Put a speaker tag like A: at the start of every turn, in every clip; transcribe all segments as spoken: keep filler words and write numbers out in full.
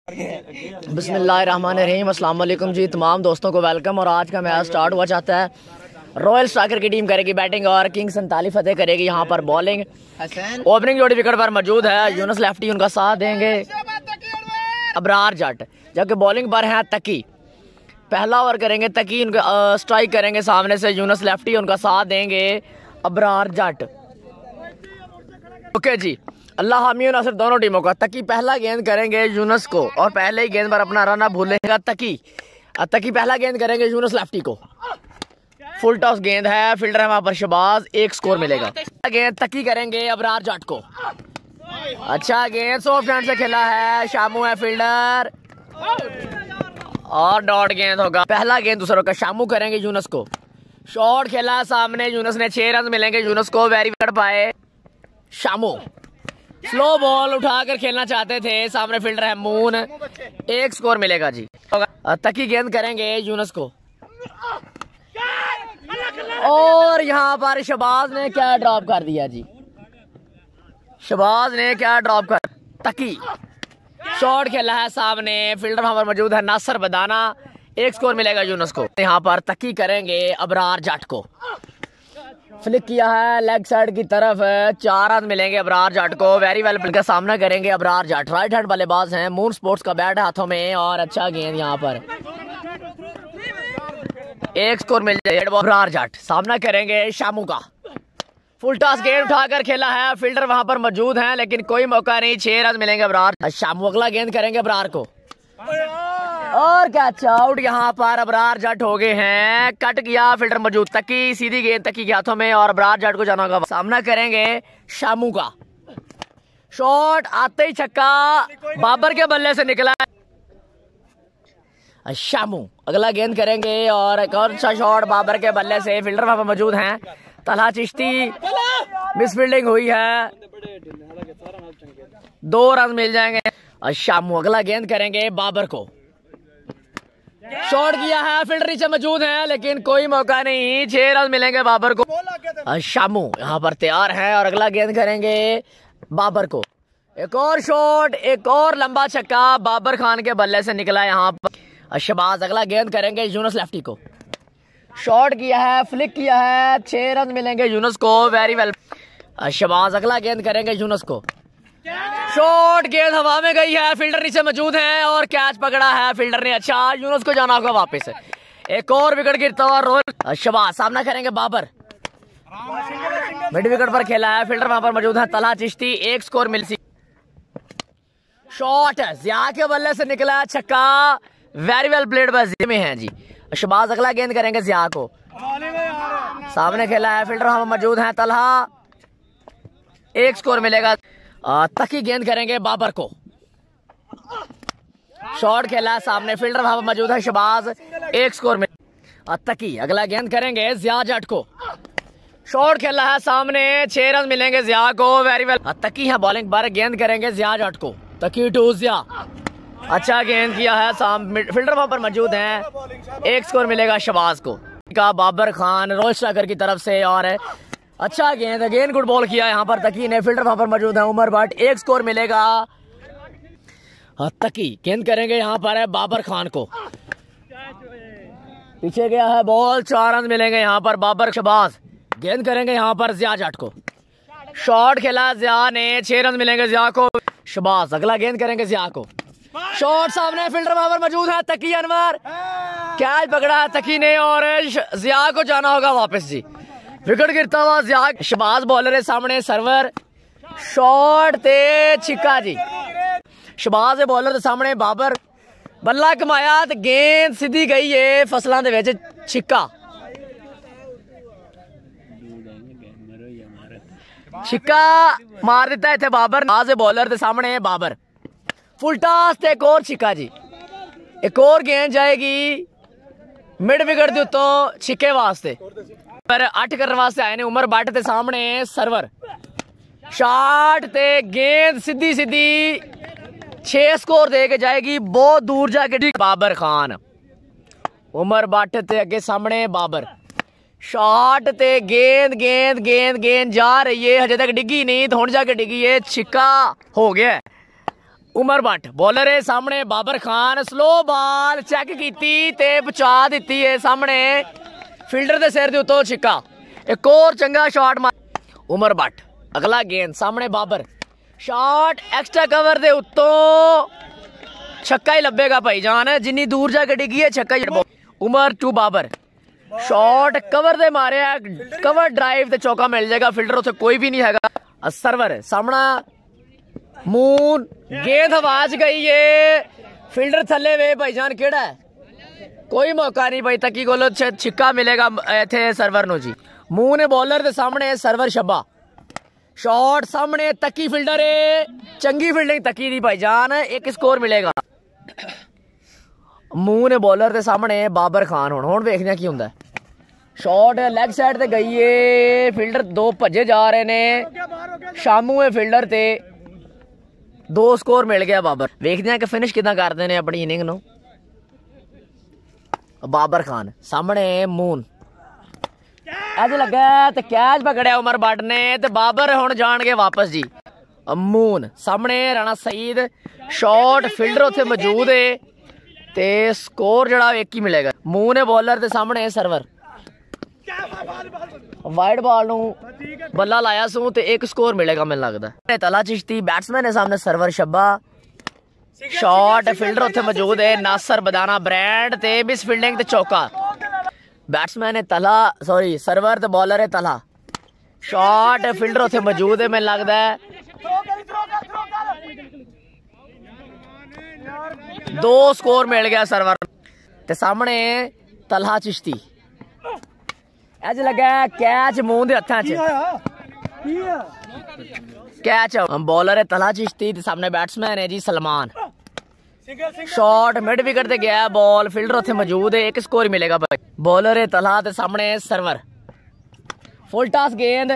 A: बिस्मिल्लाहिर्रहमानिर्रहीम, अस्सलाम वालेकुम जी। तमाम दोस्तों को वेलकम। और आज का मैच स्टार्ट हुआ चाहता है। रॉयल स्ट्राइकर की टीम करेगी बैटिंग और किंग्स संताली फतेह करेगी यहाँ पर बॉलिंग। ओपनिंग जोड़ी विकेट पर मौजूद है यूनुस लेफ्टी, उनका साथ देंगे अबरार जट, जबकि बॉलिंग पर हैं तकी। पहला ओवर करेंगे तकी, उनका स्ट्राइक करेंगे सामने से यूनुस लेफ्टी, उनका साथ देंगे अबरार जट। ओके जी, अल्लाह हामी और नासिर दोनों टीमों का। तकी पहला गेंद करेंगे यूनुस को और पहले ही गेंद पर अपना रन भूलेगा तकी। तकी पहला गेंद करेंगे यूनुस लेफ्टी को। फुल टॉस गेंद है, फील्डर है वहां पर शबाज, एक स्कोर मिलेगा। गेंद तकी करेंगे अबरार जट को। अच्छा गेंद सॉफ्ट हैंड से खेला है, शामू है फील्डर और डॉट गेंद होगा। पहला गेंद दूसरों का, शामू करेंगे यूनुस को। शॉट खेला सामने, यूनुस ने छह रन मिलेंगे यूनुस को। वेरी कर पाए शामू। स्लो बॉल उठाकर खेलना चाहते थे, सामने फील्डर है मून, एक स्कोर मिलेगा जी। तकी गेंद करेंगे यूनुस को और यहाँ पर शबाज ने क्या ड्रॉप कर दिया जी। शबाज ने क्या ड्रॉप कर, तकी शॉट खेला है सामने, फील्डर वहां पर मौजूद है नासिर बदाना, एक स्कोर मिलेगा यूनुस को। यहाँ पर तकी करेंगे अबरार जट को। फ्लिक किया है लेग साइड की तरफ, चार रन मिलेंगे अबरार जट को। वेरी वेल का सामना करेंगे अबरार जट। राइट हैंड बल्लेबाज हैं, मून स्पोर्ट्स का बैट हाथों में और अच्छा गेंद यहाँ पर, एक स्कोर मिल जाए। अबरार जट सामना करेंगे शामू का। फुल टॉस गेंद उठाकर खेला है, फील्डर वहां पर मौजूद हैं लेकिन कोई मौका नहीं, छह रन मिलेंगे अबरार। शामू अगला गेंद करेंगे अबरार को और कैच आउट। यहाँ पर अबरार जट हो गए हैं, कट किया, फील्डर मौजूद। तकी सीधी गेंद तकी के हाथों में और अबरार जट को जाना होगा। सामना करेंगे शामू का। शॉट आते ही छक्का बाबर के बल्ले से निकला शामू। अगला गेंद करेंगे और एक और अच्छा शॉट बाबर के बल्ले से, फील्डर वहां पर मौजूद हैं तलहा चिश्ती। मिस फील्डिंग हुई है, दो रन मिल जाएंगे शामू। अगला गेंद करेंगे बाबर को। शॉट किया है, फील्डर नीचे मौजूद है लेकिन कोई मौका नहीं, छह रन मिलेंगे बाबर को। शामू यहाँ पर तैयार है और अगला गेंद करेंगे बाबर को। एक और शॉट, एक और लंबा छक्का बाबर खान के बल्ले से निकला यहाँ पर शबाज। अगला गेंद करेंगे यूनुस लेफ्टी को। शॉट किया है, फ्लिक किया है, छह रन मिलेंगे यूनुस को। Very well Shahbaz. अगला गेंद करेंगे यूनुस को। शॉट गेंद हवा में गई है, फील्डर नीचे मौजूद है और कैच पकड़ा है फील्डर ने। अच्छा यूनुस को जाना होगा वापस। एक और विकेट गिरता हुआ रोहित शबाज। सामना करेंगे बाबर, मिड विकेट पर खेला है, फील्डर वहां पर मौजूद है तलहा चिश्ती, एक स्कोर मिल सी। शॉट जिया के बल्ले से निकला छक्का। Very well played by Jiya में है जी शबाज। अगला गेंद करेंगे जिया को। सामने खेला है, फील्डर वहां पर मौजूद है तलहा, एक स्कोर मिलेगा। तकी गेंद करेंगे बाबर को। शॉट खेला है सामने, फील्डर वहां पर मौजूद है शबाज, एक स्कोर में तकी। अगला गेंद करेंगे जिया जट को। शॉट खेला है सामने, छह रन मिलेंगे जिया को। वेरी वेल तकी है बॉलिंग पर, गेंद करेंगे जिया जट को। तकी टू जिया, अच्छा गेंद किया है, फील्डर वहां पर मौजूद हैं, एक स्कोर मिलेगा शबाज को। का बाबर खान रॉयल स्ट्राइकर की तरफ से और अच्छा गेंद, अगेन गुड बॉल किया यहाँ पर तकी ने, फील्डर वहां पर मौजूद है उमर भट्ट, एक स्कोर मिलेगा। तकी गेंद करेंगे यहाँ पर है बाबर खान को। पीछे गया है बॉल, चार रन मिलेंगे यहाँ पर बाबर। शबाज गेंद करेंगे यहाँ पर जिया जट को। शॉट खेला जिया ने, छह रन मिलेंगे जिया को। शबाज अगला गेंद करेंगे जिया को। शॉट सामने, फील्डर वहां पर मौजूद है तकी अनवर, कैच पकड़ा है तकी ने और जिया को जाना होगा वापस जी। विकेट गिरता हुआ जिया। शबाज बॉलर है सामने, सर्वर शॉट ते छिक्का जी। शबाज बॉलर के सामने बाबर, बल्ला कमाया तो गेंद सीधी गई है फसलों के विच, छिक्का। छिक्का मार दिता इतने बाबर। शबाज बॉलर के सामने बाबर। फुल टॉस ते एक और छिक्का जी। एक और गेंद जाएगी मिड विकेट के उत्तों छिक्के वास्ते, पर अठ करने वास्ते आए ने उमर भट्ट के सामने सर्वर। शॉट ते गेंद सीधी सीधी छह स्कोर दे के जाएगी, बहुत दूर जाके। बाबर खान, उमर भट्ट ते अगे सामने बाबर। शॉट ते गेंद गेंद गेंद गेंद जा रही है, हजे तक डिगी नहीं, तो हुण जाके डिगी है, छिक्का हो गया। उमर भट्ट बॉलर है सामने बाबर खान स्लो बॉल चेक की ते पहुंचा दी है सामने फील्डर के सिर के उत्तों छिक्का एक और चंगा शॉट मार उमर भट्ट अगला गेंद सामने बाबर शॉट एक्स्ट्रा कवर दे उत्तों छक्का ही लभेगा भाईजान जिन्नी दूर जाके डिगी है छक्का ही Umar to Babar shot cover दे मारे कवर ड्राइव ते चौका मिल जाएगा फील्डर उसे कोई भी नहीं हैगा सर्वर सामना मून गेंद आवाज गई है फील्डर थले वे भाईजान केड़ा है कोई मौका नहीं भाई तकी गोलो छिक्का मिलेगा इथे सर्वर नो जी मून बॉलर दे सामने सर्वर शब्बा शॉट सामने तकी फील्डर है चंगी फील्डिंग तकी दी भाईजान एक स्कोर मिलेगा मून बॉलर दे सामने बाबर खान हुण हुण वेखने की हुंदा शॉट लेग साइड ते गई है फील्डर दो भजे जा रहे ने शामू है फील्डर ते दो स्कोर मिल गया बाबर वेखते हैं कि फिनिश कितना करते हैं अपनी इनिंग नो बाबर खान सामने मून अज लगा तो कैच पकड़िया उमर भट्ट ने ते बाबर हुण जाणगे वापस जी मून सामने राणा सईद शॉट फील्डर उत्थे मौजूद है ते स्कोर जड़ा एक ही मिलेगा मून बॉलर के सामने सर्वर वाइड बॉल नू बल्ला लाया सू ते एक स्कोर मिलेगा मैंने लगता तला चिश्ती बैट्समैन है सामने सर्वर शब्बा शॉट फील्डर उत्थे मौजूद है नासर बदाना ब्रांड ते मिस फील्डिंग ते चौका बैट्समैन है तला सॉरी सर्वर ते बॉलर है तला शॉट फील्डर उत्थे मौजूद है मैंने लगता है दो स्कोर मिल गया सर्वर ते सामने तलहा चिश्ती अज लगा कैच मून दे हत्थां च कैच बॉलर है तला चिश्ती ते सामने बैट्समैन है जी सलमान शॉट मिड विकेट ते गया बॉल फील्डर उत्थे मौजूद है एक स्कोर मिलेगा भाई बॉलर है तला ते सामने सर्वर फुल टॉस गेंद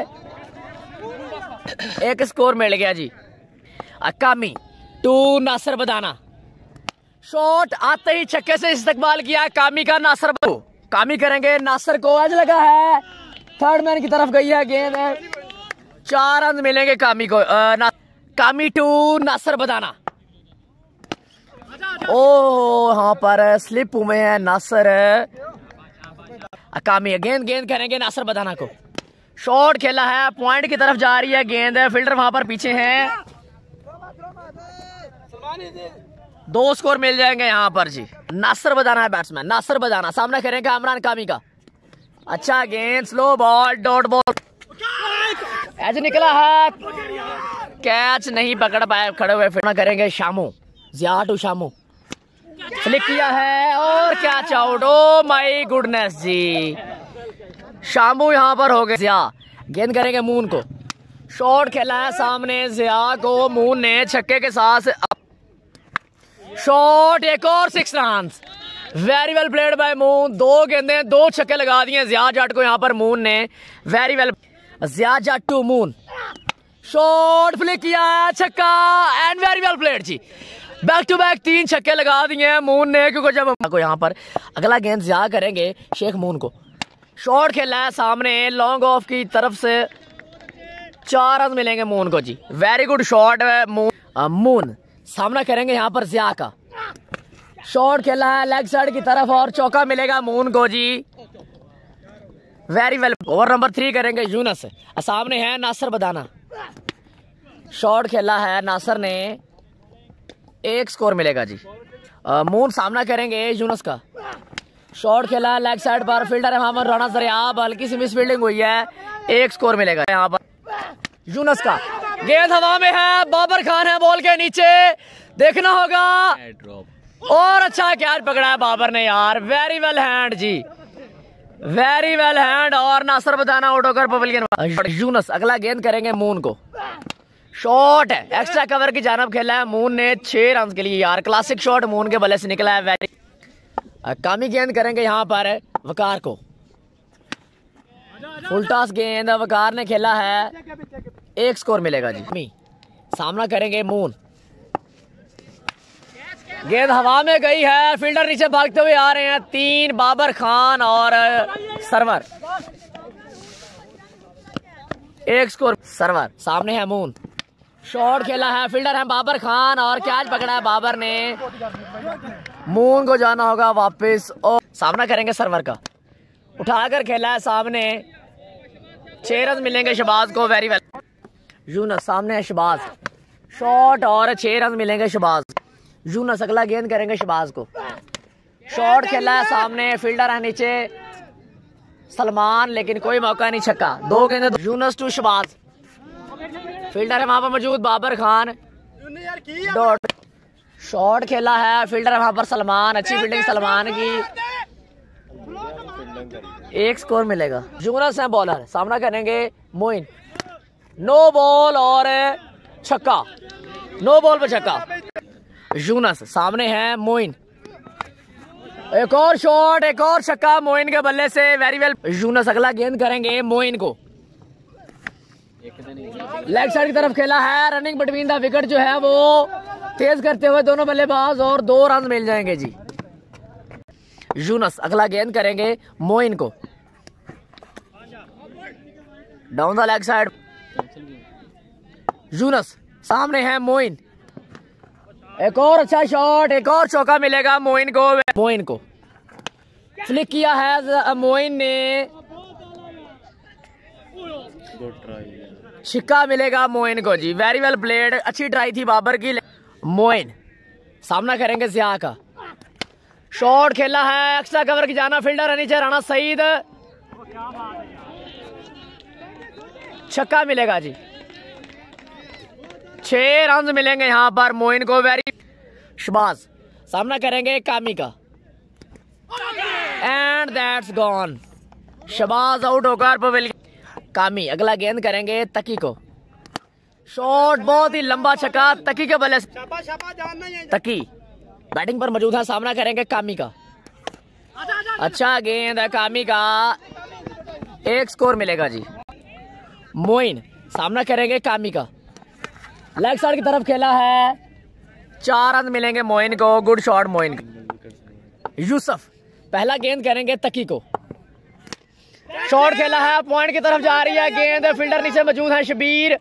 A: एक स्कोर मिल गया जी अकामी टू नासर बदाना शॉट आते ही छक्के से इस्तेमाल किया कामी का नासर कामी करेंगे नासर को आज लगा है थर्ड मैन की तरफ गई है गेंद है चार रन मिलेंगे कामी को आ, ना, कामी टू नासर बदाना ओ यहाँ पर स्लिप हुए हैं नासर कामी गेंद गेंद करेंगे नासर बदाना को शॉट खेला है पॉइंट की तरफ जा रही है गेंद है फील्डर वहां पर पीछे हैं दो स्कोर मिल जाएंगे यहाँ पर जी नासर बदाना है बैट्समैन नासर बदाना सामना करेंगे इमरान कामी का अच्छा गेंद स्लो बॉल डॉट बॉल ऐसे निकला है कैच नहीं पकड़ पाए खड़े हुए फिर करेंगे शामू जिया टू शामू फ्लिक किया है और catch out oh my goodness जी शामू यहाँ पर हो गए जिया गेंद करेंगे मून को शॉट खेला है सामने जिया को मून ने छक्के के साथ शॉट एक और six run very well played by Moon दो गेंदे दो छक्के लगा दिए जिया जट को यहाँ पर मून ने very well Zia Jatt to Moon shot flick किया छक्का एंड वेरी वेल प्लेड जी बैक टू बैक तीन छक्के लगा दिए मून ने क्योंकि जब को यहाँ पर अगला गेंद जिया करेंगे शेख मून को शॉट खेला है सामने लॉन्ग ऑफ की तरफ से चार रन मिलेंगे मून को जी very good shot Moon Moon सामना करेंगे यहाँ पर जिया का शॉट खेला है लेग साइड की तरफ और चौका मिलेगा मून को जी very well over number three करेंगे यूनस सामने है नासर बदाना शॉट खेला है नासर ने एक स्कोर मिलेगा जी आ, मून सामना करेंगे यूनस का शॉट खेला लेग साइड पर फील्डर है वहां पर राणा जरियाब हल्की सी मिस फील्डिंग हुई है एक स्कोर मिलेगा यहाँ पर यूनस का गेंद हवा में है बाबर खान है बॉल के नीचे देखना होगा और अच्छा कैच पकड़ा है बाबर ने यार वेरी वेल हैंड जी वेरी वेल हैंड और नासर बदाना आउट होकर पवेलियन यूनस अगला गेंद करेंगे मून को शॉट है एक्स्ट्रा कवर की जानब खेला है मून ने छह रन के लिए यार क्लासिक शॉट मून के बल्ले से निकला है वेरी कामी गेंद करेंगे यहाँ पर वकार को फुल टॉस गेंद वकार ने खेला है एक स्कोर मिलेगा जी सामना करेंगे मून गेंद हवा में गई है फील्डर नीचे भागते हुए आ रहे हैं तीन बाबर खान और सर्वर एक स्कोर सर्वर सामने है मून शॉट खेला है, फील्डर है बाबर खान और कैच पकड़ा है बाबर ने। मून को जाना होगा वापस और सामना करेंगे सर्वर का। उठाकर खेला है सामने, छह रन मिलेंगे शहबाज को। वेरी वेल यूनस, सामने है शहबाज, शॉट और छह रन मिलेंगे शहबाज। यूनस अगला गेंद करेंगे शहबाज को। शॉट खेला है सामने, फील्डर है नीचे सलमान, लेकिन कोई मौका नहीं, छक्का। दो गेंद यूनस टू शहबाज। फील्डर है वहां पर मौजूद बाबर खान, डॉट। शॉट खेला है, फील्डर है वहां पर सलमान, अच्छी फील्डिंग सलमान की। एक स्कोर मिलेगा। यूनस है बॉलर, सामना करेंगे मोइन। नो बॉल और छक्का, नो बॉल पर छक्का। यूनस, सामने है मोइन, एक और शॉट, एक और छक्का मोइन के बल्ले से। वेरी वेल यूनस अगला गेंद करेंगे मोइन को। लेग साइड की तरफ खेला है, रनिंग बिटवीन द विकेट जो है वो तेज करते हुए दोनों बल्लेबाज और दो रन मिल जाएंगे जी। यूनस अगला गेंद करेंगे मोइन को। Down the leg side Younis, सामने है मोइन, एक और अच्छा शॉट, एक और चौका मिलेगा मोइन को। मोइन को फ्लिक किया है मोइन ने, छिक्का मिलेगा मोइन को जी। वेरी वेल प्लेड, अच्छी ट्राई थी बाबर की। मोइन सामना करेंगे जिया का। शॉट खेला है, एक्स्ट्रा कवर की जाना, फील्डर है नीचे राणा सईद, छक्का मिलेगा जी। छह रन मिलेंगे यहां पर मोइन को। वेरी शहबाज सामना करेंगे कामी का and that's gone. Shahbaz out होकर पवेल। कामी अगला गेंद करेंगे तकी को। शॉट बहुत ही लंबा छक्का, तकी के बल्ले। तकी बैटिंग पर मौजूद है, सामना करेंगे कामी का। अच्छा गेंद है कामी का, एक स्कोर मिलेगा जी। मोइन सामना करेंगे कामी का। लेग साइड की तरफ खेला है, चार रन मिलेंगे मोइन को। गुड शॉट मोइन का। यूसुफ पहला गेंद करेंगे तकी को। शॉट खेला है, पॉइंट की तरफ जा रही है गेंद, फील्डर नीचे मौजूद है शबीर।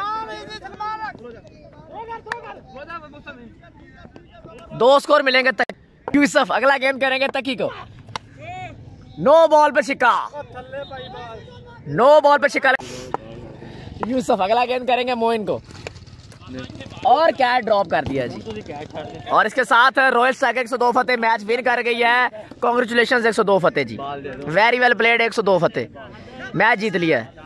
A: दो स्कोर मिलेंगे तक। यूसुफ अगला गेंद करेंगे तकी को। नो बॉल पे छिक्का, नो बॉल पे छिक्का। यूसुफ अगला गेंद करेंगे मोइन को और कैच ड्रॉप कर दिया जी। और इसके साथ रॉयल स्टैग एक सौ दो फतेह मैच विन कर गई है। कांग्रेचुलेशंस एक सौ दो फतेह जी। वेरी वेल प्लेड, एक सौ दो फतेह मैच जीत लिया है।